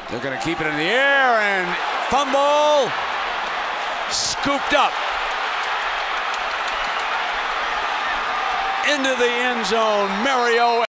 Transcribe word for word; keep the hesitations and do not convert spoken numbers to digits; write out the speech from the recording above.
They're going to keep it in the air and fumble. Scooped up. Into the end zone. Mario